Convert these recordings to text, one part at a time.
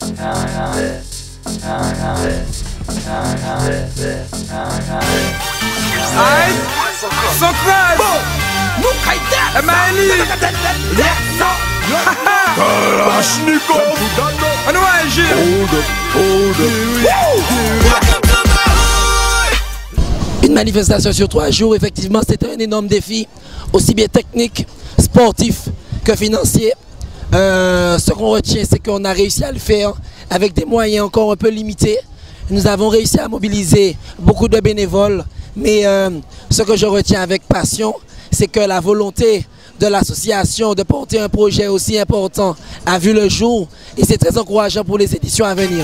Une manifestation sur 3 jours, effectivement, c'était un énorme défi, aussi bien technique, sportif que financier. Ce qu'on retient, c'est qu'on a réussi à le faire avec des moyens encore un peu limités. Nous avons réussi à mobiliser beaucoup de bénévoles, mais ce que je retiens avec passion, c'est que la volonté de l'association de porter un projet aussi important a vu le jour et c'est très encourageant pour les éditions à venir.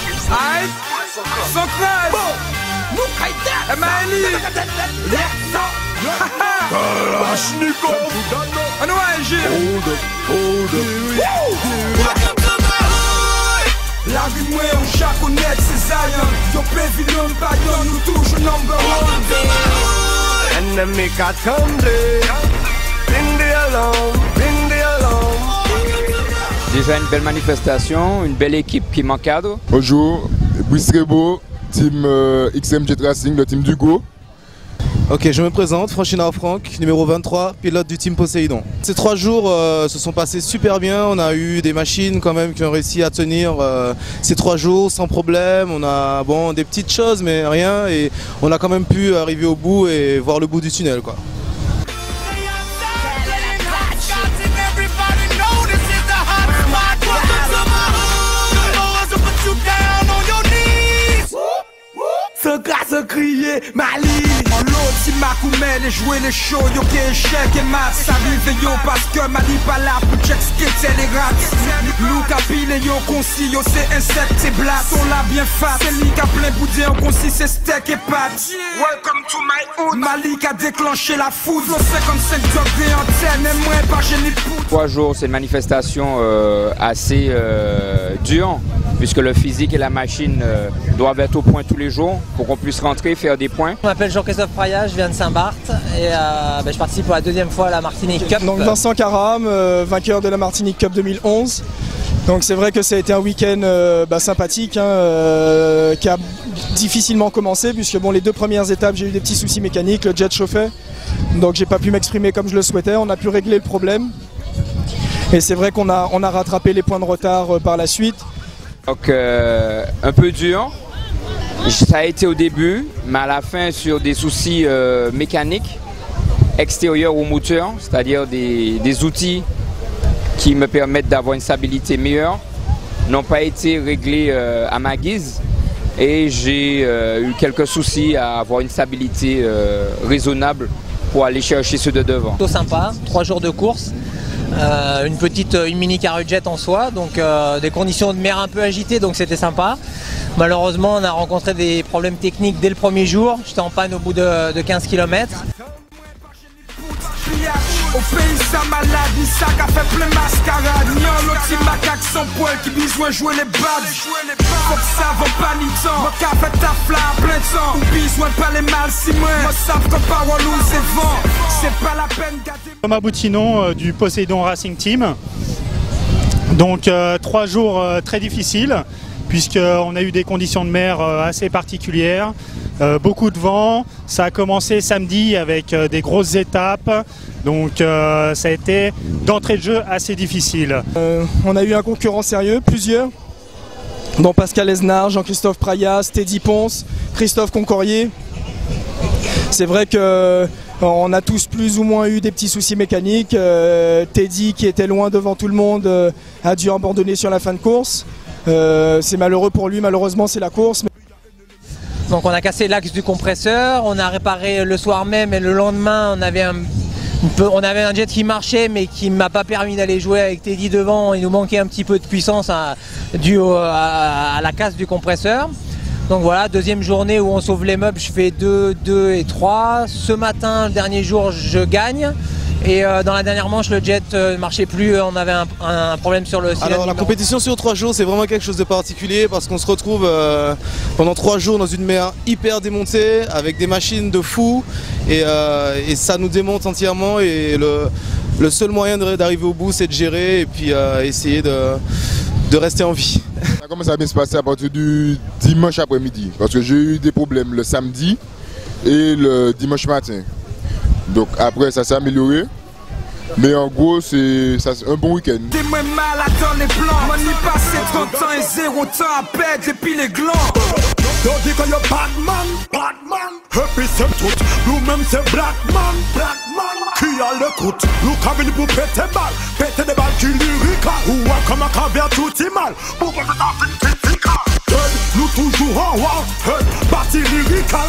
La rue moi on chaque honnête c'est Zion. Yo pavillon pas nous toujours number one. Enemy got Sunday. Déjà une belle manifestation, une belle équipe qui m'encadre. Bonjour, Brice Rebo, team XM Jet Racing, le team du Go. Ok, je me présente, Franchina Franck, numéro 23, pilote du team Poséidon. Ces 3 jours se sont passés super bien, on a eu des machines quand même qui ont réussi à tenir ces 3 jours sans problème. On a des petites choses mais rien et on a quand même pu arriver au bout et voir le bout du tunnel quoi. Se crier Mali. En l'autre si Makoumel et jouer les shows. Yo qui échec et mat. Ça vive yo parce que Mali pas là pour check skate et les rats. Lou capile yo concis. Yo c'est insecte c'est blat. On l'a bien fat. C'est lui qui a plein boudin. On concis c'est steak et pâtes. Welcome to my hood. Mali qui a déclenché la foudre. Lo 55 degrés antenne. Et moi pas génie poudre. 3 jours c'est une manifestation assez dure. Puisque le physique et la machine doivent être au point tous les jours pour qu'on puisse rentrer, faire des points. Je m'appelle Jean-Christophe Praya, je viens de Saint-Barth et je participe pour la 2e fois à la Martinique Cup. Donc Vincent Caram, vainqueur de la Martinique Cup 2011. Donc c'est vrai que ça a été un week-end sympathique qui a difficilement commencé puisque les 2 premières étapes j'ai eu des petits soucis mécaniques, le jet chauffait. Donc j'ai pas pu m'exprimer comme je le souhaitais, on a pu régler le problème. Et c'est vrai qu'on a rattrapé les points de retard par la suite. Donc un peu dur, ça a été au début, mais à la fin sur des soucis mécaniques extérieurs au moteur, c'est-à-dire des outils qui me permettent d'avoir une stabilité meilleure, n'ont pas été réglés à ma guise et j'ai eu quelques soucis à avoir une stabilité raisonnable pour aller chercher ceux de devant. Plutôt sympa, 3 jours de course. Une mini carujet en soi, donc des conditions de mer un peu agitées, donc c'était sympa. Malheureusement, on a rencontré des problèmes techniques dès le premier jour. J'étais en panne au bout de 15 km. Au pays sa maladie, ça qu'a fait plein mascarade. Ni en l'autre si macaque sans poil qui besoin jouer les badges. Faut que ça va pas ni temps. Moi qu'a fait ta flamme plein de temps. Ou besoin pas les mal si moi. Moi savent que parole ou c'est vent. C'est pas la peine garder. Thomas Boutinon du Poséidon Racing Team. Donc 3 jours très difficiles puisqu'on a eu des conditions de mer assez particulières. Beaucoup de vent, ça a commencé samedi avec des grosses étapes, donc ça a été d'entrée de jeu assez difficile. On a eu un concurrent sérieux, plusieurs, dont Pascal Esnard, Jean-Christophe Prayas, Teddy Ponce, Christophe Concorier. C'est vrai qu'on a tous plus ou moins eu des petits soucis mécaniques. Teddy, qui était loin devant tout le monde, a dû abandonner sur la fin de course. C'est malheureux pour lui, malheureusement c'est la course. Donc on a cassé l'axe du compresseur, on a réparé le soir même et le lendemain on avait un jet qui marchait mais qui ne m'a pas permis d'aller jouer avec Teddy devant. Il nous manquait un petit peu de puissance dû à la casse du compresseur. Donc voilà, 2e journée où on sauve les meubles, je fais 2, 2 et 3. Ce matin, le dernier jour, je gagne. Et dans la dernière manche, le jet ne marchait plus, on avait un problème sur le cylindre. Alors la compétition sur 3 jours, c'est vraiment quelque chose de particulier parce qu'on se retrouve pendant 3 jours dans une mer hyper démontée avec des machines de fou et ça nous démonte entièrement et le seul moyen d'arriver au bout, c'est de gérer et puis essayer de rester en vie. Ça commence à bien se passer à partir du dimanche après-midi, parce que j'ai eu des problèmes le samedi et le dimanche matin. Donc après ça s'est amélioré. Mais en gros, c'est un bon week-end. T'es moins malade dans les plans. Moi, n'y passé 30 ans et 0 temps à perdre depuis les glands. Don't think you're Batman, Batman. Happy c'est tout. Nous-mêmes c'est Blackman, Blackman. Qui a l'écoute? Nous cabine pour péter des balles qui lyriques. Ou à comme un caviar tout est mal. Pour que ça nous toujours en haut, parti lyrical,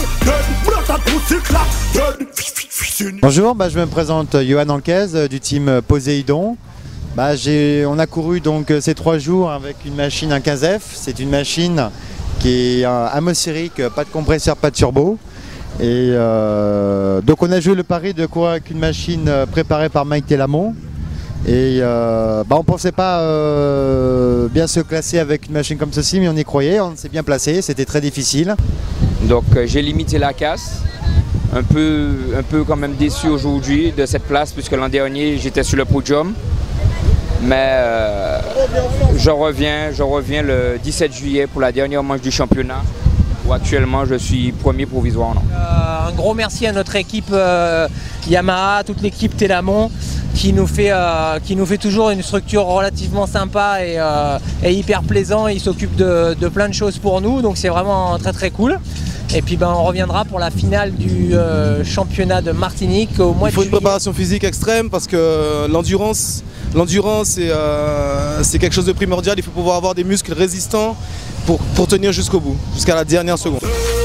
bonjour, je me présente Johan Anquez du team Poséidon. On a couru donc ces 3 jours avec une machine, un 15F. C'est une machine qui est atmosphérique, pas de compresseur, pas de turbo. Et donc on a joué le pari de courir avec une machine préparée par Mike Telamon. Et on ne pensait pas bien se classer avec une machine comme ceci, mais on y croyait, on s'est bien placé, c'était très difficile. Donc j'ai limité la casse, un peu quand même déçu aujourd'hui de cette place, puisque l'an dernier j'étais sur le podium. Mais je reviens le 17 juillet pour la dernière manche du championnat, où actuellement je suis premier provisoire. Un gros merci à notre équipe Yamaha, toute l'équipe Telamon, qui nous fait toujours une structure relativement sympa et hyper plaisant. Il s'occupe de plein de choses pour nous, donc c'est vraiment très très cool. Et puis on reviendra pour la finale du championnat de Martinique au mois de juillet. Il faut une préparation physique extrême parce que l'endurance c'est quelque chose de primordial. Il faut pouvoir avoir des muscles résistants pour tenir jusqu'au bout, jusqu'à la dernière seconde.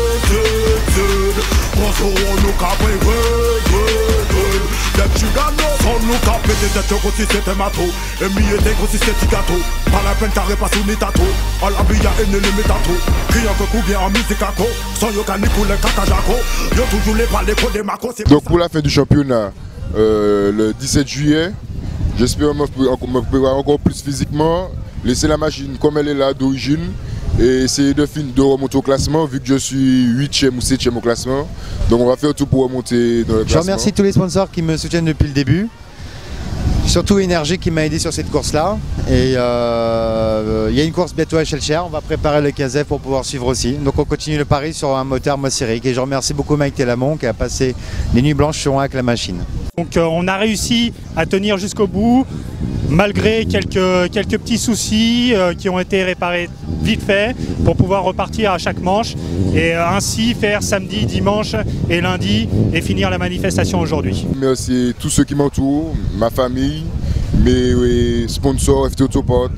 Donc pour la fin du championnat, le 17 juillet, j'espère me préparer encore plus physiquement, laisser la machine comme elle est là d'origine et essayer de remonter au classement vu que je suis 8e ou 7e au classement. Donc on va faire tout pour remonter dans le classement. Je remercie tous les sponsors qui me soutiennent depuis le début. Surtout Énergie qui m'a aidé sur cette course-là. Et il y a une course bientôt à Chelcher, on va préparer le 15F pour pouvoir suivre aussi. Donc on continue le pari sur un moteur atmosphérique. Et je remercie beaucoup Mike Telamon qui a passé les nuits blanches sur avec la machine. Donc on a réussi à tenir jusqu'au bout, malgré quelques petits soucis qui ont été réparés vite fait pour pouvoir repartir à chaque manche et ainsi faire samedi, dimanche et lundi et finir la manifestation aujourd'hui. Merci tous ceux qui m'entourent, ma famille, mes sponsors, FT Autoport,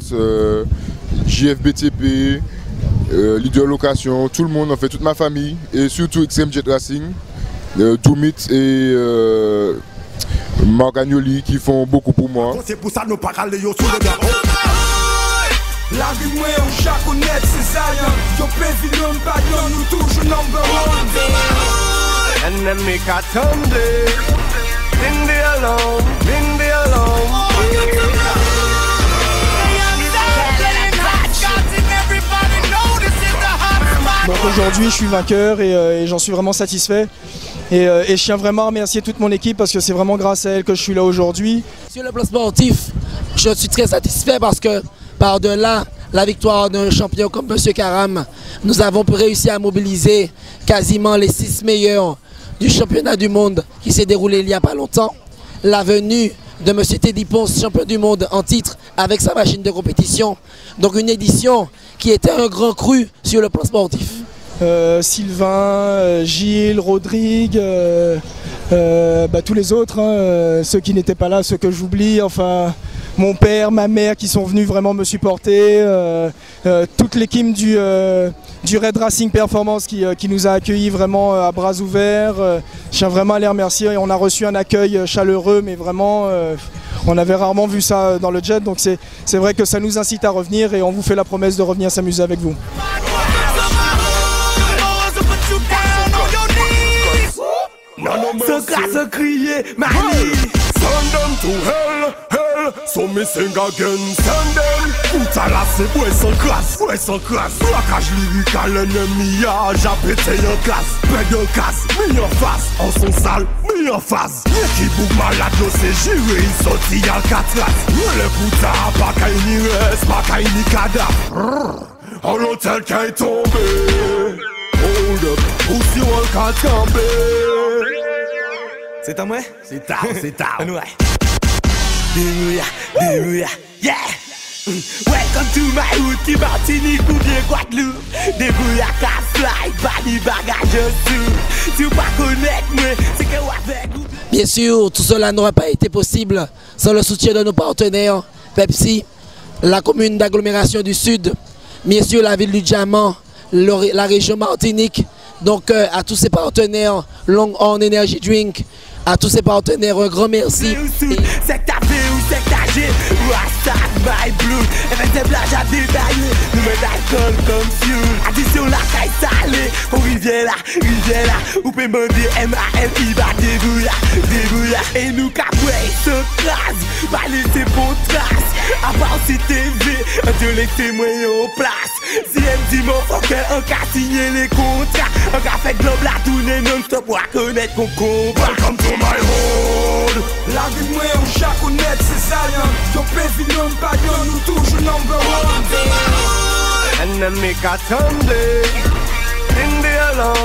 JFBTP, Leader Location, tout le monde, en fait toute ma famille et surtout XM Jet Racing, Doumit et Marc Agnoli qui font beaucoup pour moi. C'est pour ça nous pas aller sur le garrot. La vie moi on chaque honnête c'est Zion. Yo pavillon badion nous toujours number one. And then make a Sunday. Lindy alone. Donc aujourd'hui je suis vainqueur et j'en suis vraiment satisfait. Et je tiens vraiment à remercier toute mon équipe parce que c'est vraiment grâce à elle que je suis là aujourd'hui. Sur le plan sportif, je suis très satisfait parce que par-delà la victoire d'un champion comme M. Karam, nous avons réussi à mobiliser quasiment les 6 meilleurs du championnat du monde qui s'est déroulé il n'y a pas longtemps. La venue de M. Teddy Ponce, champion du monde en titre avec sa machine de compétition. Donc une édition qui était un grand cru sur le plan sportif. Sylvain, Gilles, Rodrigue, tous les autres, ceux qui n'étaient pas là, ceux que j'oublie, enfin mon père, ma mère qui sont venus vraiment me supporter, toute l'équipe du Red Racing Performance qui nous a accueillis vraiment à bras ouverts. Je tiens vraiment à les remercier. On a reçu un accueil chaleureux, mais vraiment on avait rarement vu ça dans le jet, donc c'est vrai que ça nous incite à revenir et on vous fait la promesse de revenir s'amuser avec vous. Ce gars se crier, Mali. Send them to hell, so me sing again, send them. Koutala c'est ouais sans classe, Placage lyrical ennemi, j'ai pété en classe, pède en casse, mis en face, en son sale. mi en phase. Qui bouge malade, nous c'est juré, il sorti en 4 races. Le pouta, pas qu'à ni reste, pas qu'à ni cadavre. En l'hôtel qui est tombé. Hold up, ou si on va tomber. C'est à moi? C'est tard. Ouais. Débrouilla, yeah! Welcome to my hood, qui Martinique ou bien Guadeloupe. Débrouilla, casse-fly, pas ni bagage sous. Tu pas connaître moi, c'est que avec ou... Bien sûr, tout cela n'aurait pas été possible sans le soutien de nos partenaires, Pepsi, la commune d'agglomération du Sud, bien sûr la ville du Diamant, la région Martinique, donc à tous ces partenaires, Long Horn Energy Drink, à tous ces partenaires, un grand merci. C'est que t'as fait ou c'est que t'as gé, Rasta, my blue, avec des plages à détailler, nous met d'alcool comme fuel, addition la caille salée, on rivière là, ou peut demander M-A-L-I, bah débrouilla, et nous capoué, se crase, pas laisser pour trace, à part si TV, Dieu les témoins en place, si elle dit mon faut qu'un cas signer les contrats, un cas fait globe la tournée non-stop, pour connaître qu'on combat. Welcome to my hood. La vie de moi, on chaque honnête, c'est ça, yon pavillon, pas yon, nous toujours number one. And then make a tumbling in the alone.